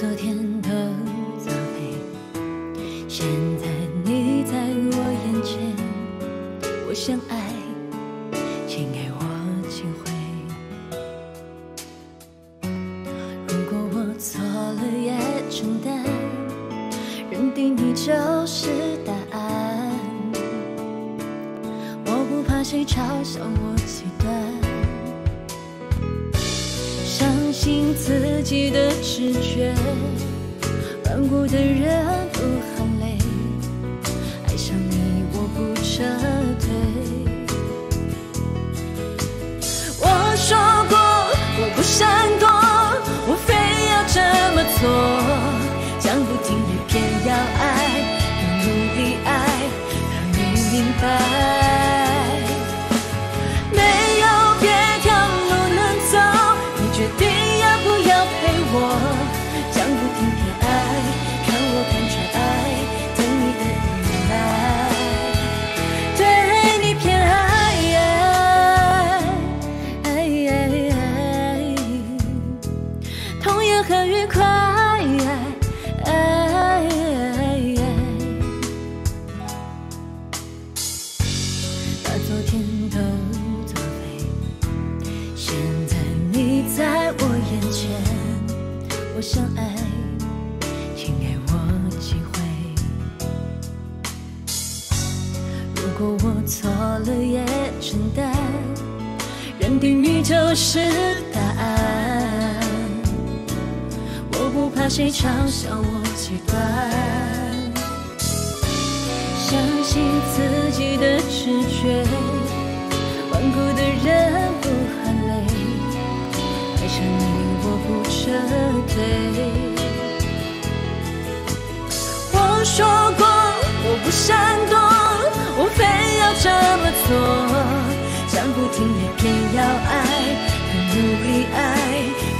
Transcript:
昨天都作废，现在你在我眼前，我想爱，请给我机会。如果我错了也承担，认定你就是答案，我不怕谁嘲笑我极端，相信自己的直觉，顽固的人不喊累，爱上你我不撤退。我说过我不闪躲，我非要这么做，讲不听也偏要爱，要努力爱，让你明白。很愉快，把昨天都作废，现在你在我眼前，我想爱，请给我机会。如果我错了也承担，认定你就是答案，不怕谁嘲笑我极端，相信自己的直觉，顽固的人不喊累，爱上你我不撤退。我说过我不闪躲，我非要这么做，讲不听也偏要爱，很努力爱，